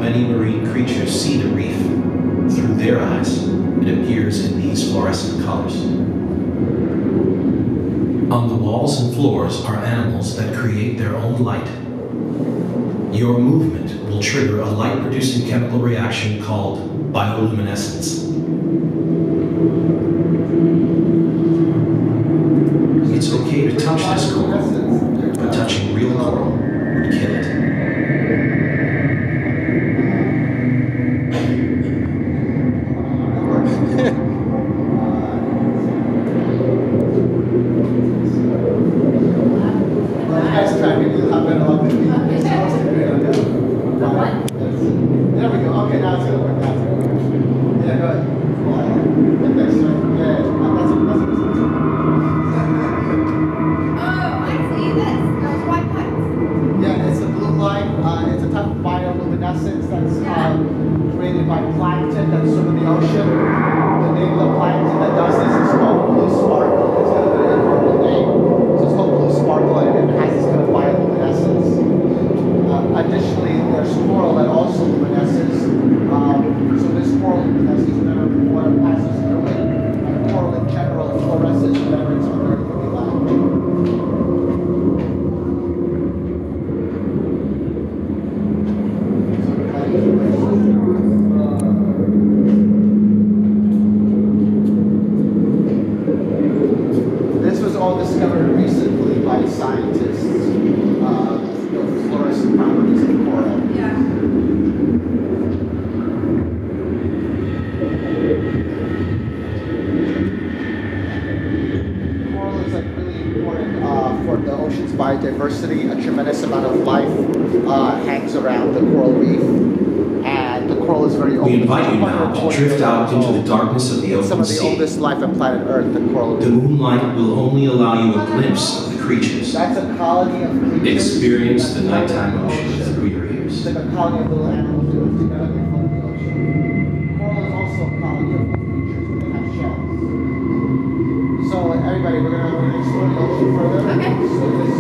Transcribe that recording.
many marine creatures see the reef, through their eyes, it appears in these fluorescent colors. On the walls and floors are animals that create their own light. Your movement will trigger a light-producing chemical reaction called bioluminescence. It's okay to touch this coral, but touching real coral would kill it. There we go. Okay, now it's gonna work. Now it's gonna work. Yeah, go ahead. The next one. Yeah, that's it. Oh, I see this. Those white pipes. Yeah, it's a blue light. It's a type of bioluminescence that's created by plankton that swim in the ocean. The name of the plankton that does this is called blue sparkle. It's got a very important name. So it's called blue sparkle, and it has this kind of bioluminescence. Additionally, there's coral that also luminesces. So this coral luminesces whenever water passes through it. And coral in general fluoresces whenever it's under UV light. This was all discovered recently by scientists. The fluorescent properties of coral. Yeah. Coral is like really important for the ocean's biodiversity. A tremendous amount of life hangs around the coral reef, and the coral is very old. We invite you now to drift out into the darkness of the Some open of the sea. oldest life on planet Earth, the coral The reef. moonlight will only allow you a glimpse of the creatures. That's a colony of creatures. Experience the nighttime ocean through your ears. It's like a colony of little animals that live together in the ocean. Coral is also a colony of creatures that have shells. So everybody, we're going to explore the ocean further. Okay. So this